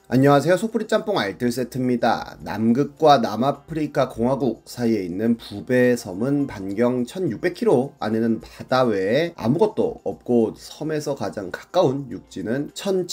안녕하세요. 속풀이 짬뽕 알뜰 세트입니다. 남극과 남아프리카 공화국 사이에 있는 부베 섬은 반경 1600km, 안에는 바다 외에 아무것도 없고 섬에서 가장 가까운 육지는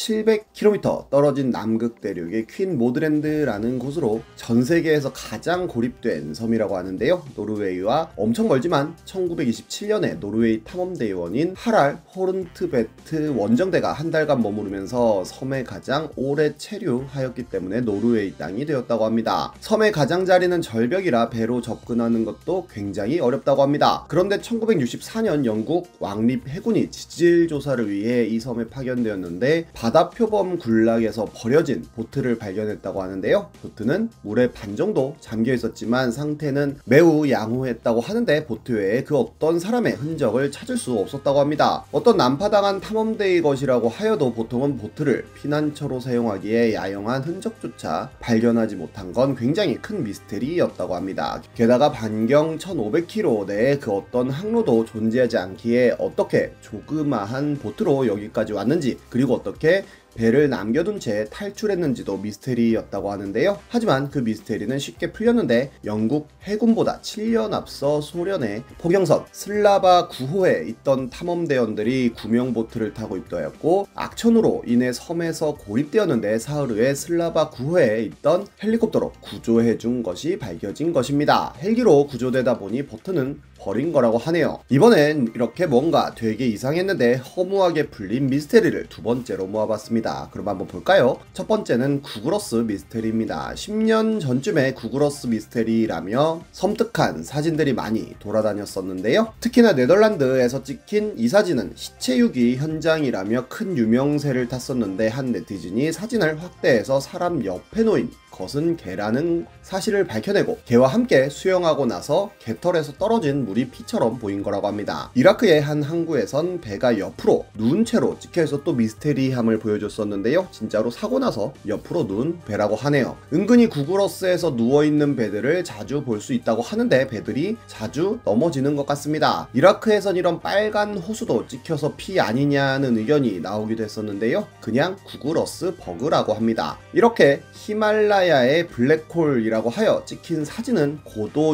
1700km 떨어진 남극 대륙의 퀸 모드랜드라는 곳으로 전 세계에서 가장 고립된 섬이라고 하는데요. 노르웨이와 엄청 멀지만 1927년에 노르웨이 탐험대원인 하랄 호른트베트 원정대가 한 달간 머무르면서 섬에 가장 오래 체류하였기 때문에 노르웨이 땅이 되었다고 합니다. 섬의 가장자리는 절벽이라 배로 접근하는 것도 굉장히 어렵다고 합니다. 그런데 1964년 영국 왕립 해군이 지질 조사를 위해 이 섬에 파견되었는데 바다 표범 군락에서 버려진 보트를 발견했다고 하는데요. 보트는 물에 반 정도 잠겨 있었지만 상태는 매우 양호했다고 하는데 보트 외에 그 어떤 사람의 흔적을 찾을 수 없었다고 합니다. 어떤 난파당한 탐험대의 것이라고 하여도 보통은 보트를 피난처로 사용하기에 야영한 흔적조차 발견하지 못한 건 굉장히 큰 미스테리였다고 합니다. 게다가 반경 1500km 내에 그 어떤 항로도 존재하지 않기에 어떻게 조그마한 보트로 여기까지 왔는지, 그리고 어떻게 배를 남겨둔 채 탈출했는지도 미스테리였다고 하는데요. 하지만 그 미스테리는 쉽게 풀렸는데 영국 해군보다 7년 앞서 소련의 포경선 슬라바 9호에 있던 탐험대원들이 구명보트를 타고 입도하였고 악천후로 인해 섬에서 고립되었는데 사흘 후에 슬라바 9호에 있던 헬리콥터로 구조해준 것이 밝혀진 것입니다. 헬기로 구조되다 보니 보트는 버린 거라고 하네요. 이번엔 이렇게 뭔가 되게 이상했는데 허무하게 풀린 미스테리를 두 번째로 모아봤습니다. 그럼 한번 볼까요? 첫 번째는 구글어스 미스테리입니다. 10년 전쯤에 구글어스 미스테리라며 섬뜩한 사진들이 많이 돌아다녔었는데요. 특히나 네덜란드에서 찍힌 이 사진은 시체유기 현장이라며 큰 유명세를 탔었는데 한 네티즌이 사진을 확대해서 사람 옆에 놓인 것은 개라는 사실을 밝혀내고 개와 함께 수영하고 나서 개털에서 떨어진 물이 피처럼 보인 거라고 합니다. 이라크의 한 항구에선 배가 옆으로 누운 채로 찍혀서 또 미스테리함을 보여줬었는데요. 진짜로 사고 나서 옆으로 누운 배라고 하네요. 은근히 구글어스에서 누워있는 배들을 자주 볼 수 있다고 하는데 배들이 자주 넘어지는 것 같습니다. 이라크에선 이런 빨간 호수도 찍혀서 피 아니냐는 의견이 나오기도 했었는데요. 그냥 구글어스 버그라고 합니다. 이렇게 히말라야의 블랙홀이라고 하여 찍힌 사진은 고도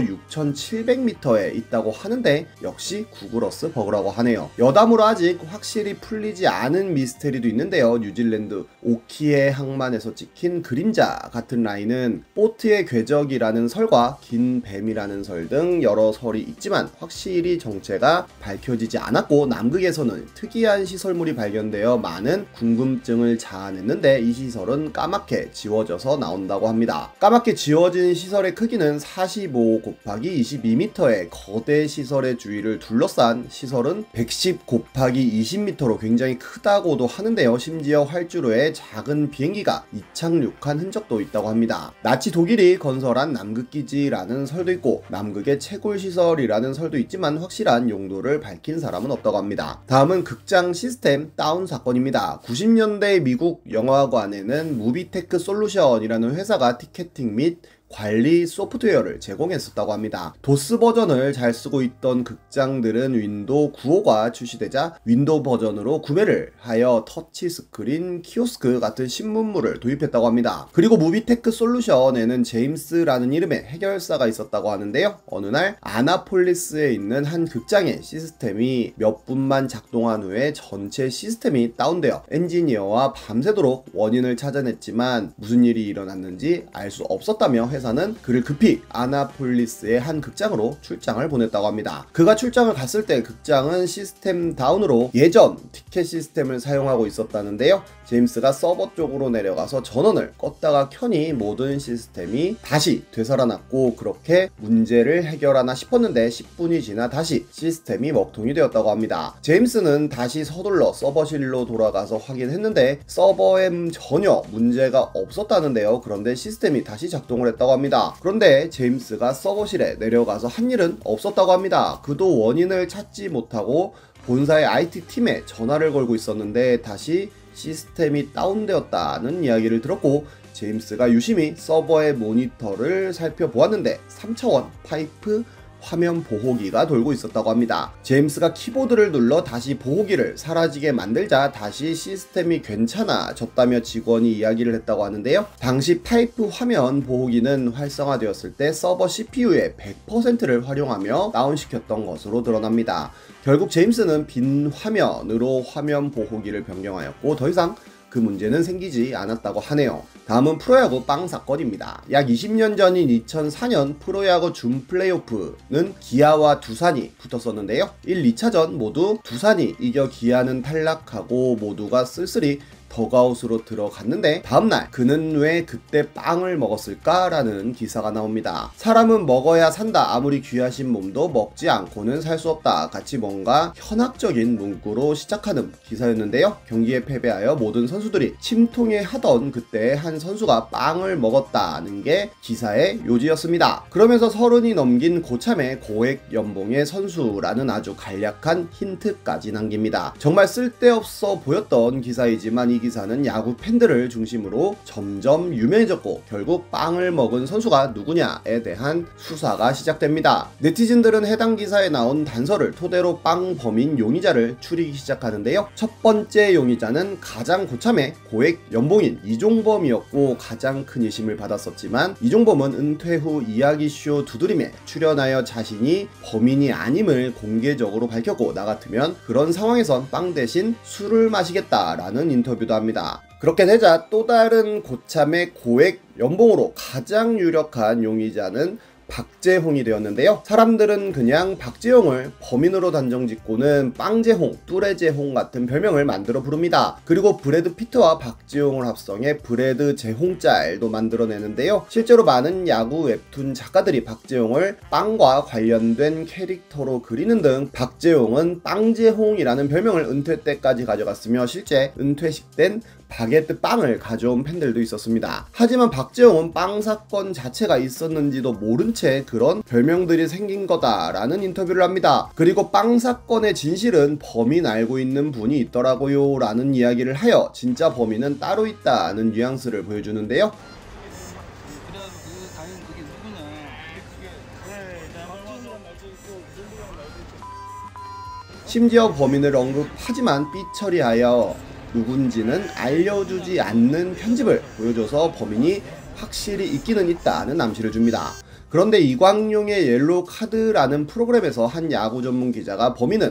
6700m에 있다고 하는데 역시 구글어스 버그라고 하네요. 여담으로 아직 확실히 풀리지 않은 미스테리도 있는데요. 뉴질랜드 오키의 항만에서 찍힌 그림자 같은 라인은 보트의 궤적이라는 설과 긴 뱀이라는 설 등 여러 설이 있지만 확실히 정체가 밝혀지지 않았고 남극에서는 특이한 시설물이 발견되어 많은 궁금증을 자아냈는데 이 시설은 까맣게 지워져서 나온다고 합니다. 까맣게 지워진 시설의 크기는 45 곱하기 22m의 거대 시설의 주위를 둘러싼 시설은 110 곱하기 20m로 굉장히 크다고도 하는데요. 심지어 활주로에 작은 비행기가 이착륙한 흔적도 있다고 합니다. 나치 독일이 건설한 남극기지라는 설도 있고 남극의 채굴시설이라는 설도 있지만 확실한 용도를 밝힌 사람은 없다고 합니다. 다음은 극장 시스템 다운 사건입니다. 90년대 미국 영화관에는 무비테크 솔루션이라는 회사가 티켓팅 및 관리 소프트웨어를 제공했었다고 합니다. 도스 버전을 잘 쓰고 있던 극장들은 윈도우 9호가 출시되자 윈도우 버전으로 구매를 하여 터치스크린 키오스크 같은 신문물을 도입했다고 합니다. 그리고 무비테크 솔루션에는 제임스라는 이름의 해결사가 있었다고 하는데요. 어느 날 아나폴리스에 있는 한 극장의 시스템이 몇 분만 작동한 후에 전체 시스템이 다운되어 엔지니어와 밤새도록 원인을 찾아냈지만 무슨 일이 일어났는지 알 수 없었다며 회사는 그를 급히 아나폴리스의 한 극장으로 출장을 보냈다고 합니다. 그가 출장을 갔을 때 극장은 시스템 다운으로 예전 티켓 시스템을 사용하고 있었다는데요. 제임스가 서버 쪽으로 내려가서 전원을 껐다가 켜니 모든 시스템이 다시 되살아났고 그렇게 문제를 해결하나 싶었는데 10분이 지나 다시 시스템이 먹통이 되었다고 합니다. 제임스는 다시 서둘러 서버실로 돌아가서 확인했는데 서버엔 전혀 문제가 없었다는데요. 그런데 시스템이 다시 작동을 했다고 합니다. 그런데 제임스가 서버실에 내려가서 한 일은 없었다고 합니다. 그도 원인을 찾지 못하고 본사의 IT팀에 전화를 걸고 있었는데 다시 시스템이 다운되었다는 이야기를 들었고 제임스가 유심히 서버의 모니터를 살펴보았는데 3차원 파이프 화면 보호기가 돌고 있었다고 합니다. 제임스가 키보드를 눌러 다시 보호기를 사라지게 만들자 다시 시스템이 괜찮아졌다며 직원이 이야기를 했다고 하는데요. 당시 파이프 화면 보호기는 활성화되었을 때 서버 CPU의 100%를 활용하며 다운시켰던 것으로 드러납니다. 결국 제임스는 빈 화면으로 화면 보호기를 변경하였고 더 이상 그 문제는 생기지 않았다고 하네요. 다음은 프로야구 빵 사건입니다. 약 20년 전인 2004년 프로야구 준 플레이오프는 기아와 두산이 붙었었는데요. 1, 2차전 모두 두산이 이겨 기아는 탈락하고 모두가 쓸쓸히 더그아웃으로 들어갔는데 다음날 그는 왜 그때 빵을 먹었을까? 라는 기사가 나옵니다. 사람은 먹어야 산다. 아무리 귀하신 몸도 먹지 않고는 살 수 없다. 같이 뭔가 현학적인 문구로 시작하는 기사였는데요. 경기에 패배하여 모든 선수들이 침통해 하던 그때 한 선수가 빵을 먹었다는 게 기사의 요지였습니다. 그러면서 30이 넘긴 고참의 고액 연봉의 선수라는 아주 간략한 힌트까지 남깁니다. 정말 쓸데없어 보였던 기사이지만 이 기사는 야구 팬들을 중심으로 점점 유명해졌고 결국 빵을 먹은 선수가 누구냐에 대한 수사가 시작됩니다. 네티즌들은 해당 기사에 나온 단서를 토대로 빵 범인 용의자를 추리기 시작하는데요. 첫 번째 용의자는 가장 고참의 고액 연봉인 이종범이었고 가장 큰 의심을 받았었지만 이종범은 은퇴 후 이야기쇼 두드림에 출연하여 자신이 범인이 아님을 공개적으로 밝혔고 나 같으면 그런 상황에선 빵 대신 술을 마시겠다라는 인터뷰도 합니다. 그렇게 되자 또 다른 고참의 고액 연봉으로 가장 유력한 용의자는 박재홍이 되었는데요. 사람들은 그냥 박재홍을 범인으로 단정짓고는 빵재홍, 뚜레재홍 같은 별명을 만들어 부릅니다. 그리고 브래드 피트와 박재홍을 합성해 브래드 재홍짤도 만들어내는데요. 실제로 많은 야구 웹툰 작가들이 박재홍을 빵과 관련된 캐릭터로 그리는 등 박재홍은 빵재홍이라는 별명을 은퇴 때까지 가져갔으며 실제 은퇴식 땐 바게트 빵을 가져온 팬들도 있었습니다. 하지만 박재홍은 빵 사건 자체가 있었는지도 모른 채 그런 별명들이 생긴 거다라는 인터뷰를 합니다. 그리고 빵 사건의 진실은 범인 알고 있는 분이 있더라고요 라는 이야기를 하여 진짜 범인은 따로 있다는 뉘앙스를 보여주는데요. 심지어 범인을 언급하지만 삐처리하여 누군지는 알려주지 않는 편집을 보여줘서 범인이 확실히 있기는 있다는 암시를 줍니다. 그런데 이광용의 옐로우 카드라는 프로그램에서 한 야구 전문 기자가 범인은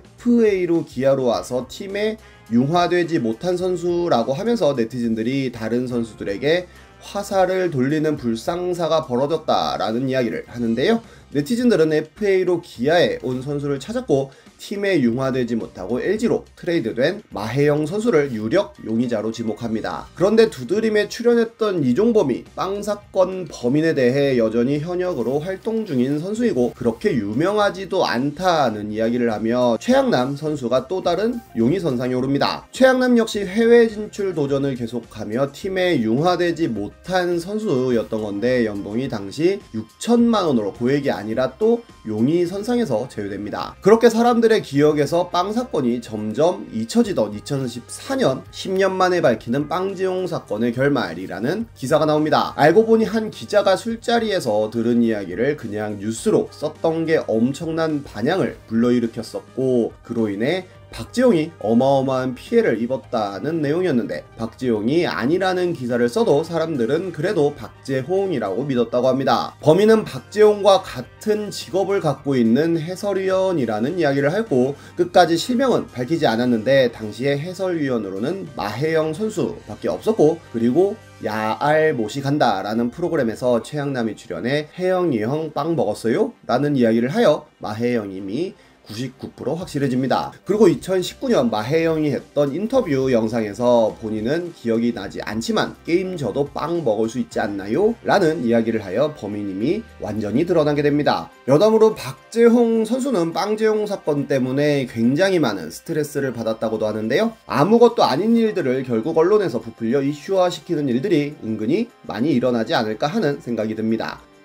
FA로 기아로 와서 팀에 융화되지 못한 선수라고 하면서 네티즌들이 다른 선수들에게 화살을 돌리는 불상사가 벌어졌다라는 이야기를 하는데요. 네티즌들은 FA로 기아에 온 선수를 찾았고 팀에 융화되지 못하고 LG로 트레이드된 마혜영 선수를 유력 용의자로 지목합니다. 그런데 두드림에 출연했던 이종범이 빵 사건 범인에 대해 여전히 현역으로 활동 중인 선수이고 그렇게 유명하지도 않다는 이야기를 하며 최양남 선수가 또 다른 용의선상에 오릅니다. 최양남 역시 해외 진출 도전을 계속하며 팀에 융화되지 못한 선수였던 건데 연봉이 당시 6천만 원으로 고액이 아니라 또 용의선상에서 제외됩니다. 그렇게 사람들의 기억에서 빵 사건이 점점 잊혀지던 2014년 10년 만에 밝히는 빵재홍 사건의 결말이라는 기사가 나옵니다. 알고 보니 한 기자가 술자리에서 들은 이야기를 그냥 뉴스로 썼던 게 엄청난 반향을 불러일으켰었고 그로 인해 박재홍이 어마어마한 피해를 입었다는 내용이었는데 박재홍이 아니라는 기사를 써도 사람들은 그래도 박재홍이라고 믿었다고 합니다. 범인은 박재홍과 같은 직업을 갖고 있는 해설위원이라는 이야기를 했고 끝까지 실명은 밝히지 않았는데 당시에 해설위원으로는 마혜영 선수밖에 없었고 그리고 야알 못이 간다 라는 프로그램에서 최양남이 출연해 혜영이 형 빵 먹었어요? 라는 이야기를 하여 마혜영님이 99% 확실해집니다. 그리고 2019년 마혜영이 했던 인터뷰 영상에서 본인은 기억이 나지 않지만 게임 져도 빵 먹을 수 있지 않나요? 라는 이야기를 하여 범인임이 완전히 드러나게 됩니다. 여담으로 박재홍 선수는 빵재홍 사건 때문에 굉장히 많은 스트레스를 받았다고도 하는데요. 아무것도 아닌 일들을 결국 언론에서 부풀려 이슈화시키는 일들이 은근히 많이 일어나지 않을까 하는 생각이 듭니다.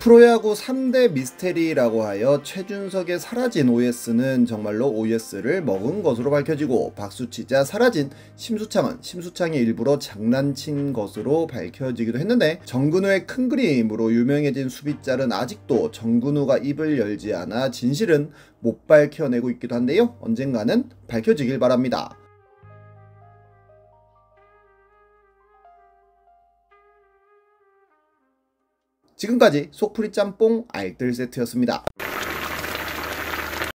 프로야구 3대 미스테리라고 하여 최준석의 사라진 OS는 정말로 OS를 먹은 것으로 밝혀지고, 박수치자 사라진 심수창은 심수창이 일부러 장난친 것으로 밝혀지기도 했는데, 정근우의 큰 그림으로 유명해진 수비짤은 아직도 정근우가 입을 열지 않아 진실은 못 밝혀내고 있기도 한데요. 언젠가는 밝혀지길 바랍니다. 지금까지 속풀이 짬뽕 알뜰 세트였습니다.